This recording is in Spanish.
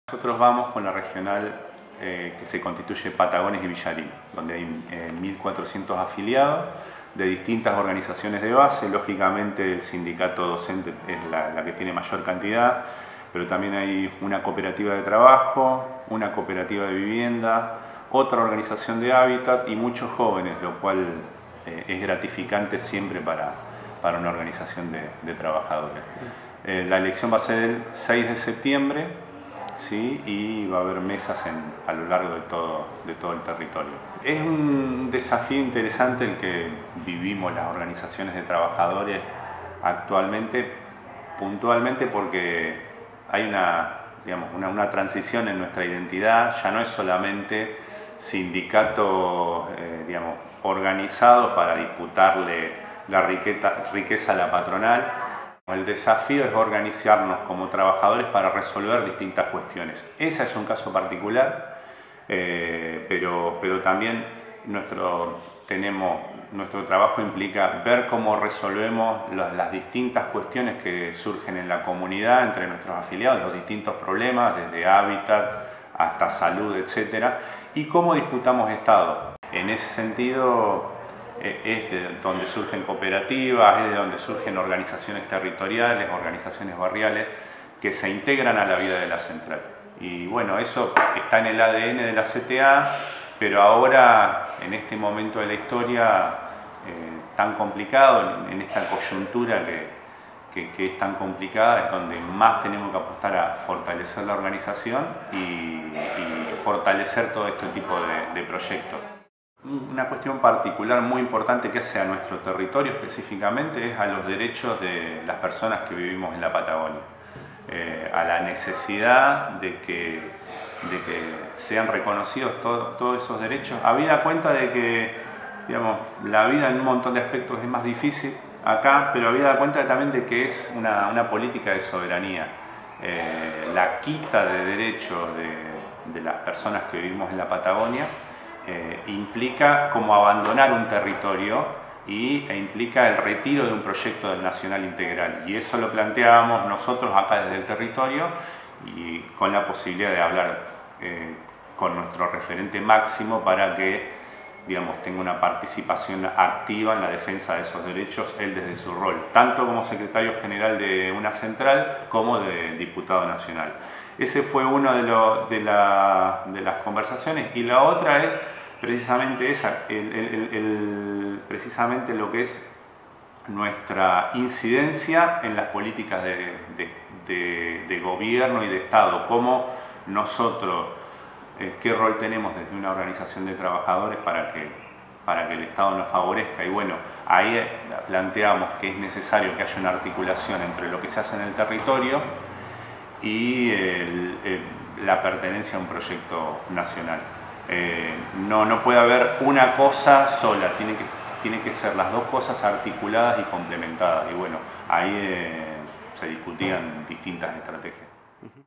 Nosotros vamos con la regional que se constituye Patagones y Villarín, donde hay 1.400 afiliados de distintas organizaciones de base. Lógicamente el sindicato docente es la que tiene mayor cantidad, pero también hay una cooperativa de trabajo, una cooperativa de vivienda, otra organización de hábitat y muchos jóvenes, lo cual es gratificante siempre para una organización de trabajadores. La elección va a ser el 6 de septiembre. Sí, y va a haber mesas a lo largo de todo el territorio. Es un desafío interesante el que vivimos las organizaciones de trabajadores actualmente, puntualmente porque hay una transición en nuestra identidad. Ya no es solamente sindicatos organizados para disputarle la riqueza a la patronal. El desafío es organizarnos como trabajadores para resolver distintas cuestiones. Ese es un caso particular, pero también nuestro trabajo implica ver cómo resolvemos las distintas cuestiones que surgen en la comunidad entre nuestros afiliados, los distintos problemas, desde hábitat hasta salud, etc. Y cómo disputamos Estado. En ese sentido, es de donde surgen cooperativas, es de donde surgen organizaciones territoriales, organizaciones barriales que se integran a la vida de la central. Y bueno, eso está en el ADN de la CTA, pero ahora, en este momento de la historia tan complicado, en esta coyuntura que es tan complicada, es donde más tenemos que apostar a fortalecer la organización y fortalecer todo este tipo de proyectos. Una cuestión particular muy importante que hace a nuestro territorio específicamente es a los derechos de las personas que vivimos en la Patagonia, a la necesidad de que sean reconocidos todos esos derechos, habida cuenta de que la vida en un montón de aspectos es más difícil acá, pero habida cuenta también de que es una política de soberanía. La quita de derechos de las personas que vivimos en la Patagonia implica como abandonar un territorio e implica el retiro de un proyecto nacional integral, y eso lo planteábamos nosotros acá desde el territorio y con la posibilidad de hablar con nuestro referente máximo para que tenga una participación activa en la defensa de esos derechos, él desde su rol, tanto como secretario general de una central como de diputado nacional. Ese fue uno de las conversaciones, y la otra es precisamente esa, precisamente lo que es nuestra incidencia en las políticas de gobierno y de Estado, cómo nosotros, qué rol tenemos desde una organización de trabajadores para que el Estado nos favorezca. Y bueno, ahí planteamos que es necesario que haya una articulación entre lo que se hace en el territorio y la pertenencia a un proyecto nacional. No puede haber una cosa sola, tiene que ser las dos cosas articuladas y complementadas. Y bueno, ahí se discutían distintas estrategias.